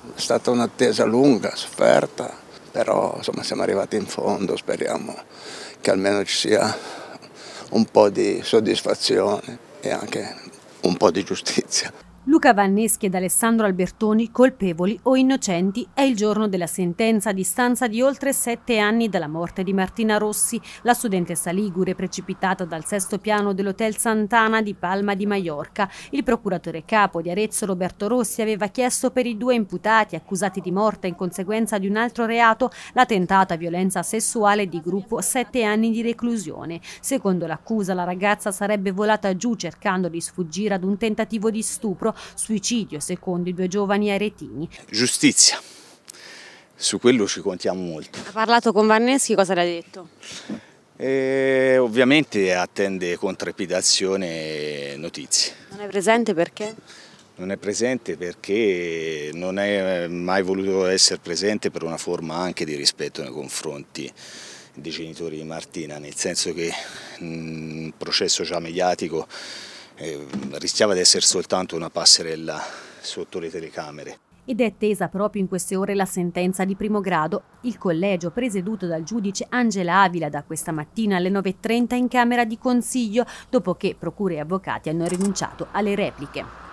È stata un'attesa lunga, sofferta, però insomma siamo arrivati in fondo, speriamo che almeno ci sia un po' di soddisfazione e anche un po' di giustizia. Luca Vanneschi ed Alessandro Albertoni, colpevoli o innocenti, è il giorno della sentenza a distanza di oltre 7 anni dalla morte di Martina Rossi, la studentessa ligure precipitata dal sesto piano dell'Hotel Sant'Ana di Palma di Maiorca. Il procuratore capo di Arezzo Roberto Rossi aveva chiesto per i 2 imputati accusati di morte in conseguenza di un altro reato, la tentata violenza sessuale di gruppo, 7 anni di reclusione. Secondo l'accusa la ragazza sarebbe volata giù cercando di sfuggire ad un tentativo di stupro, suicidio secondo i 2 giovani aretini. Giustizia, su quello ci contiamo molto. Ha parlato con Vanneschi, cosa le ha detto? Ovviamente attende con trepidazione notizie. Non è presente perché? Non è presente perché non è mai voluto essere presente per una forma anche di rispetto nei confronti dei genitori di Martina, nel senso che un processo già mediatico rischiava di essere soltanto una passerella sotto le telecamere. Ed è attesa proprio in queste ore la sentenza di primo grado. Il collegio, presieduto dal giudice Angela Avila, da questa mattina alle 9:30 in Camera di Consiglio, dopo che procure e avvocati hanno rinunciato alle repliche.